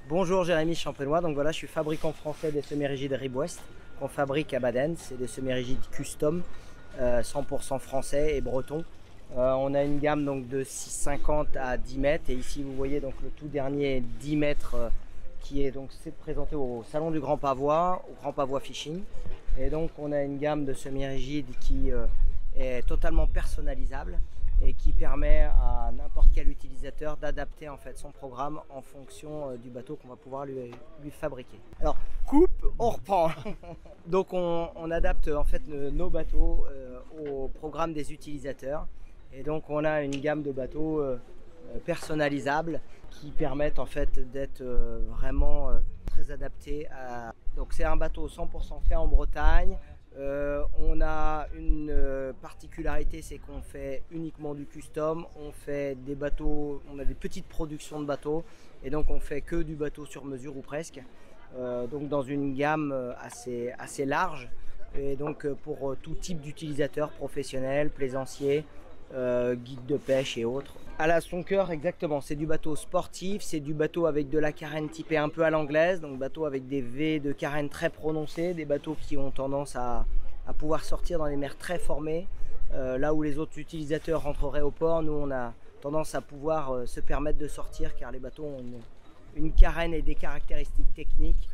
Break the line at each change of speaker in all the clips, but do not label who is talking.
Bonjour, Jérémy Champenois. Donc voilà, je suis fabricant français des semi-rigides RibWest qu'on fabrique à Baden. C'est des semi-rigides custom, 100% français et breton. On a une gamme donc de 6,50 à 10 mètres et ici vous voyez donc le tout dernier 10 mètres qui est donc présenté au salon du Grand Pavois, au Grand Pavois Fishing. Et donc on a une gamme de semi-rigides qui est totalement personnalisable et qui permet à n'importe quel utilisateur d'adapter en fait son programme en fonction du bateau qu'on va pouvoir lui fabriquer. Alors coupe, on reprend. Donc on adapte en fait nos bateaux au programme des utilisateurs et donc on a une gamme de bateaux personnalisables qui permettent en fait d'être vraiment très adaptés à... Donc c'est un bateau 100% fait en Bretagne. On a une particularité, c'est qu'on fait uniquement du custom, on fait des bateaux, on a des petites productions de bateaux et donc on fait que du bateau sur mesure ou presque, donc dans une gamme assez large et donc pour tout type d'utilisateurs professionnels, plaisanciers, guides de pêche et autres. À la Soncoeur, exactement, c'est du bateau sportif, c'est du bateau avec de la carène typée un peu à l'anglaise, donc bateau avec des V de carène très prononcés, des bateaux qui ont tendance à pouvoir sortir dans les mers très formées. Là où les autres utilisateurs rentreraient au port, nous on a tendance à pouvoir se permettre de sortir car les bateaux ont une carène et des caractéristiques techniques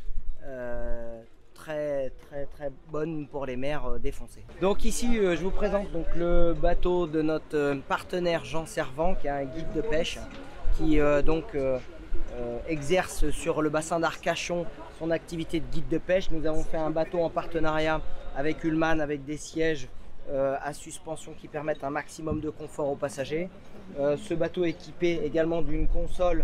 très bonne pour les mers défoncées. Donc ici je vous présente donc le bateau de notre partenaire Jean Servant qui est un guide de pêche qui exerce sur le bassin d'Arcachon son activité de guide de pêche. Nous avons fait un bateau en partenariat avec Ullmann avec des sièges à suspension qui permettent un maximum de confort aux passagers. Ce bateau est équipé également d'une console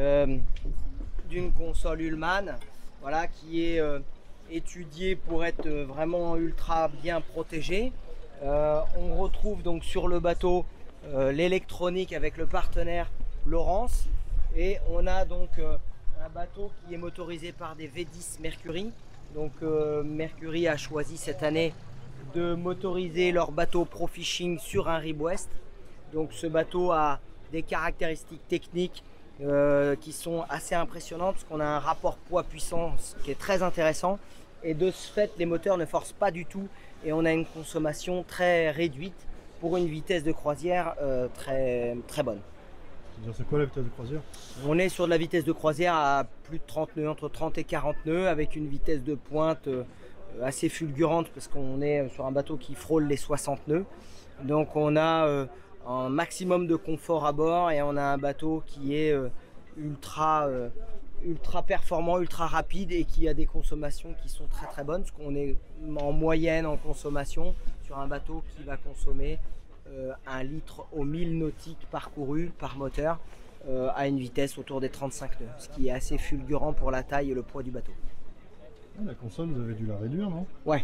Ullmann, voilà, qui est étudié pour être vraiment ultra bien protégé. On retrouve donc sur le bateau l'électronique avec le partenaire Lawrence et on a donc un bateau qui est motorisé par des V10 Mercury. Donc Mercury a choisi cette année de motoriser leur bateau Pro Fishing sur un RibWest. Donc ce bateau a des caractéristiques techniques qui sont assez impressionnantes parce qu'on a un rapport poids-puissance qui est très intéressant et de ce fait les moteurs ne forcent pas du tout et on a une consommation très réduite pour une vitesse de croisière très bonne.
C'est quoi la vitesse de croisière?
On est sur de la vitesse de croisière à plus de 30 nœuds, entre 30 et 40 nœuds avec une vitesse de pointe assez fulgurante parce qu'on est sur un bateau qui frôle les 60 nœuds. Donc on a un maximum de confort à bord et on a un bateau qui est ultra performant, ultra rapide et qui a des consommations qui sont très bonnes parce qu'on est en moyenne en consommation sur un bateau qui va consommer 1 litre aux 1000 nautiques parcourus par moteur à une vitesse autour des 35 nœuds, ce qui est assez fulgurant pour la taille et le poids du bateau.
La console, vous avez dû la réduire, non?
Ouais.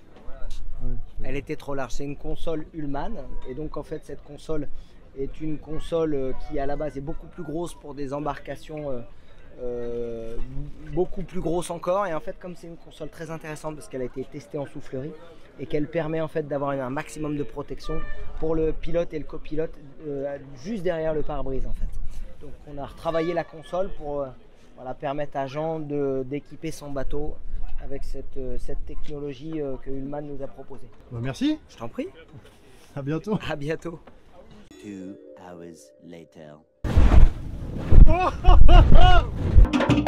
Elle était trop large. C'est une console Ullmann et donc en fait cette console est une console qui à la base est beaucoup plus grosse pour des embarcations beaucoup plus grosses encore et en fait comme c'est une console très intéressante parce qu'elle a été testée en soufflerie et qu'elle permet en fait d'avoir un maximum de protection pour le pilote et le copilote juste derrière le pare-brise en fait. Donc on a retravaillé la console pour voilà, permettre à Jean d'équiper son bateau avec cette technologie que Ullmann nous a proposée.
Bah merci.
Je t'en prie.
À bientôt.
À bientôt.
2 hours later.